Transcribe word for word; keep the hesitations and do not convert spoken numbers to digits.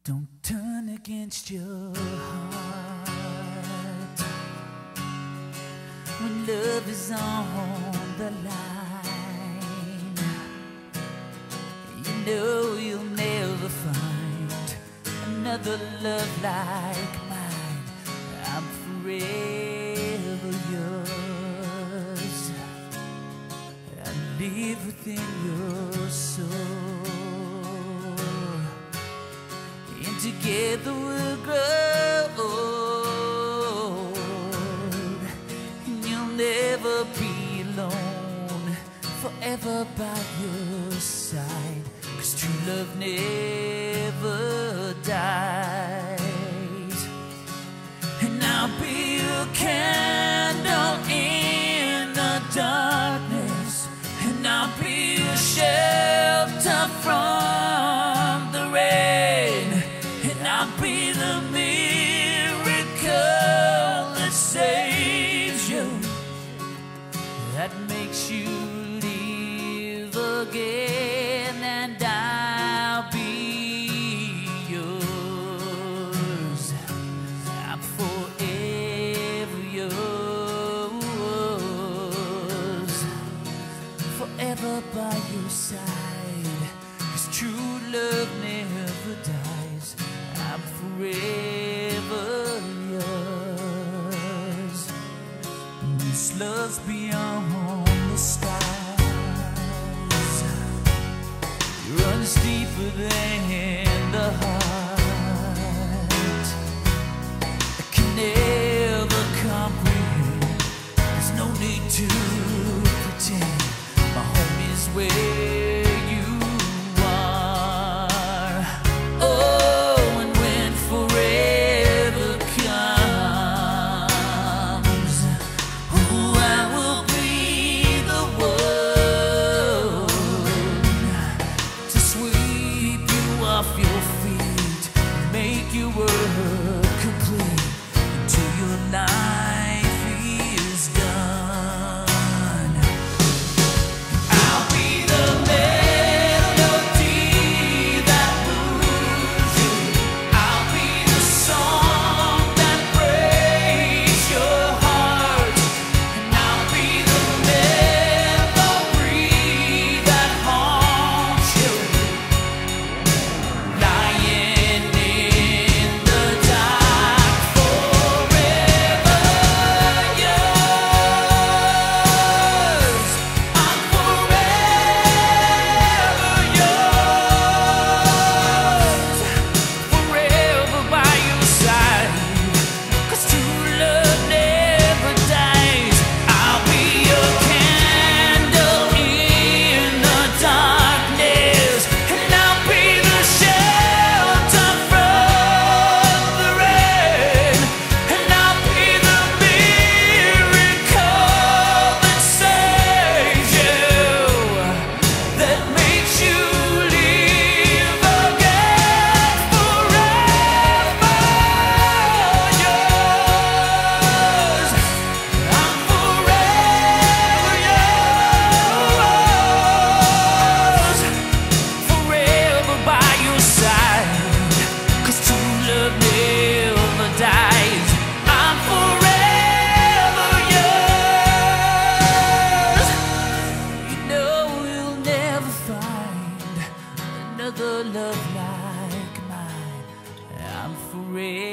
Don't turn against your heart when love is on the line. You know you'll never find another love like mine. I'm forever yours. I live within your soul. And together we'll grow old, and you'll never be alone, forever by your side, 'cause true love never dies. And I'll be your candle in the darkness, and I'll be your shelter from the rain. I'll be the miracle that saves you, that makes you live again, and I'll be yours. I'm forever yours, forever by your side, 'cause true love never dies. I'm forever yours. This love's beyond the stars. It runs deeper than the heart. I can never comprehend. There's no need to pretend. My home is where you are. Oh, love like mine. I'm forever